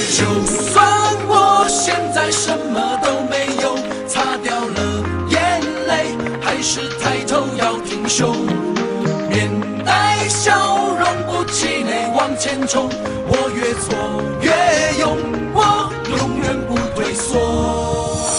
就算我现在什么都没有，擦掉了眼泪，还是抬头要挺胸，面带笑容，不气馁往前冲。我越挫越勇，我永远不退缩。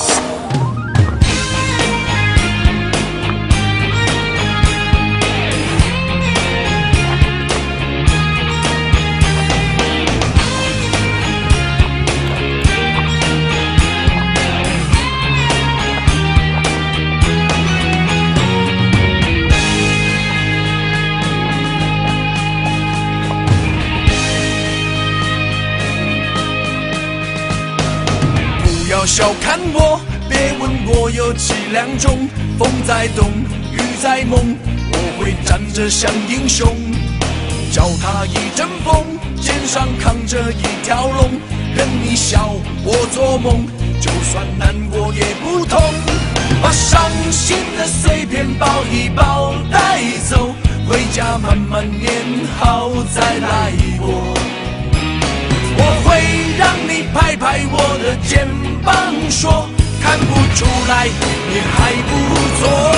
不要小看我，别问我有几两重。风在动，雨在梦，我会站着像英雄。脚踏一阵风，肩上扛着一条龙，任你笑我做梦，就算难过也不痛。把伤心的碎片抱一抱带走，回家慢慢念好再来过。我会让你拍拍我的肩膀，说看不出来你还不错。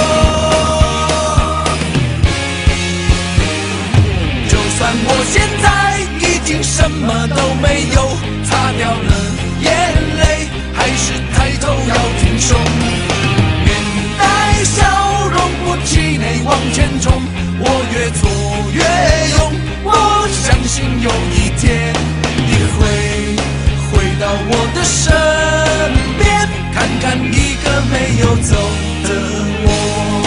就算我现在已经什么都没有，擦掉了眼泪，还是抬头要挺胸，面带笑容，不气馁往前冲。我越挫越勇，我相信有一天你会回到我的身边，看看一个没有走的我。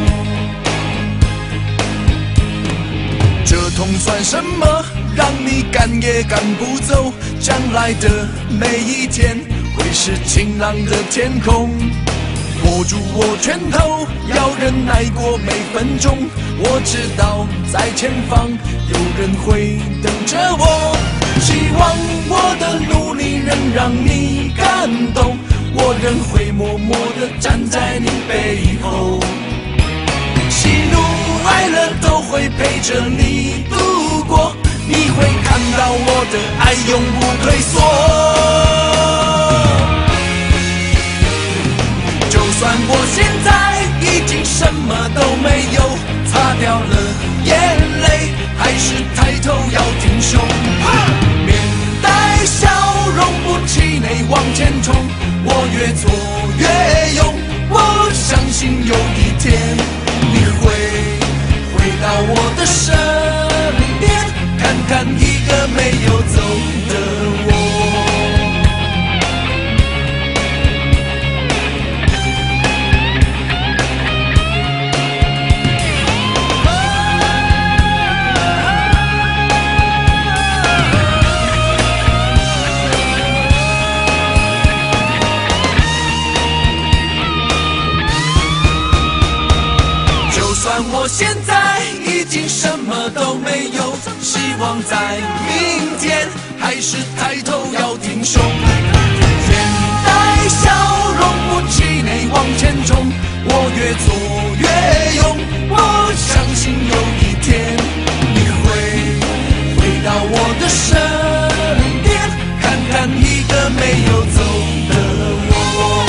这痛算什么？让你赶也赶不走。将来的每一天会是晴朗的天空。握住我拳头，要忍耐过每分钟。我知道在前方有人会等着我，希望我的努力能让你感动，我仍会默默地站在你背后。喜怒哀乐都会陪着你度过，你会看到我的爱永不退缩。就算我现在已经什么都没有，擦掉了眼泪，还是抬头要挺胸，面带笑容，不气馁往前冲。我越挫越勇，我相信有一天你会回到我的身边，看看一个没有走的我。我现在已经什么都没有，希望在明天还是抬头要挺胸，面带笑容，不气馁往前冲。我越挫越勇，我相信有一天你会回到我的身边，看看一个没有走的我。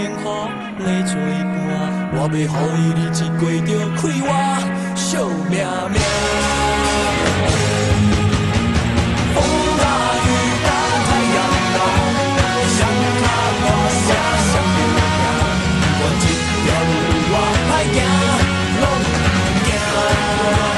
棉花来做伴，我要予伊日子过着快活惜命命。风大雨大太阳大，谁较大声谁就赢。我这条路我歹行，拢行。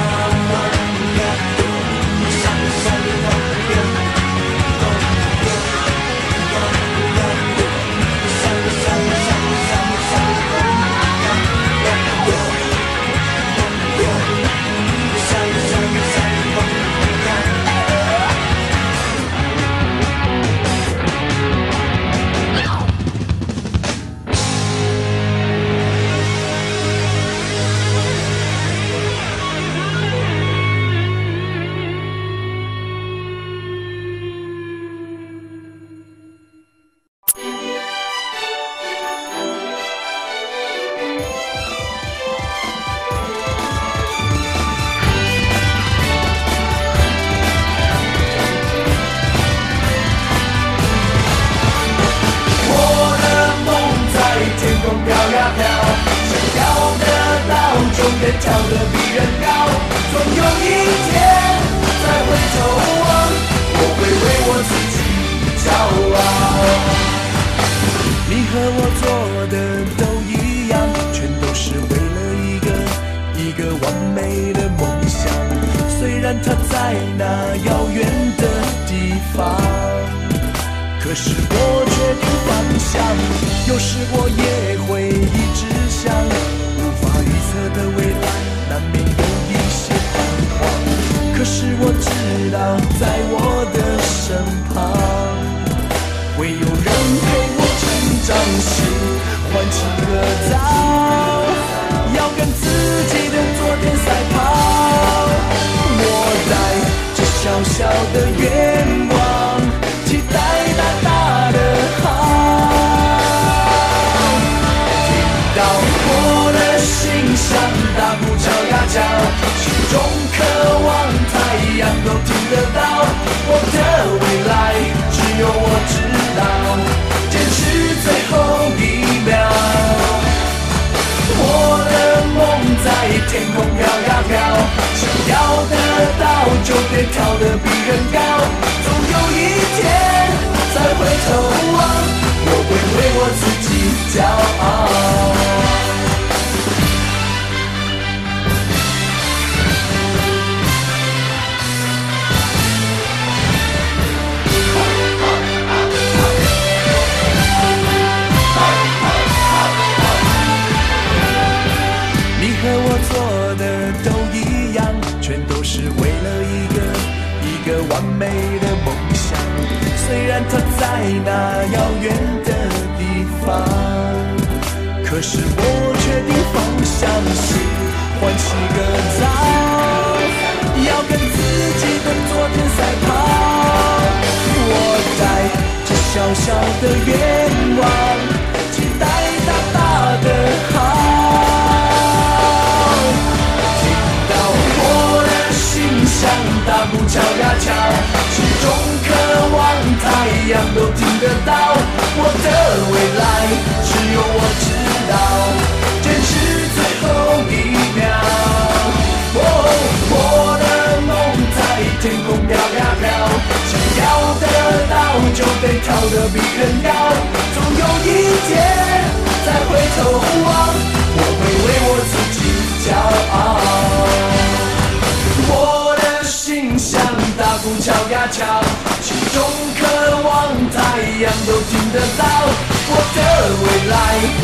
跳得比人高，总有一天再回头望，我会为我自己骄傲。你和我做的都一样，全都是为了一个完美的梦想。虽然它在那遥远的地方，可是我决定方向。有时我也会一直想，无法预测的未来难免有一些彷徨，可是我知道在我的身旁会有人陪我成长，心欢喜和早，要跟自己的昨天赛跑。我带着小小的愿望，期待大大的好。到我的心像大鼓敲呀敲，心中渴望太阳都听得到。我的未来只有我知道，坚持最后一秒。我的梦在天空飘呀飘，想要得到就得跳得比人高。总有一天再回头望，我会为我自己骄傲。你和我做的都一样，全都是为了一个完美的梦想。虽然它在那遥远的地方，可是我决定方向，心欢喜个早，要跟自己的昨天赛跑。我带着小小的愿望，期待大大的好。像大鼓敲呀敲，心中渴望太阳都听得到。我的未来只有我知道，坚持最后一秒。我的梦在天空飘呀飘，想要得到就得跳得比人高。总有一天再回头望，我会为我自己骄傲。心像大鼓敲呀敲，心中渴望太阳都听得到。我的未来